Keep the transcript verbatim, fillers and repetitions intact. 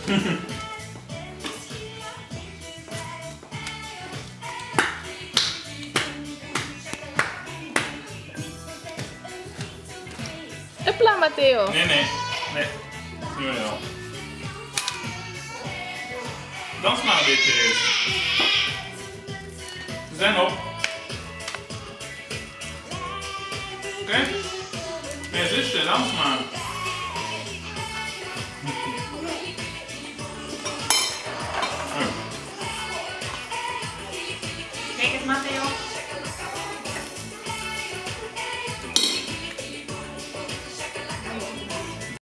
Hopla, Matteo. Nee, nee. Nee. Nu wel. Dans maar een beetje eerst. We zijn op. Oké? Okay? Nee, zusje, dans maar.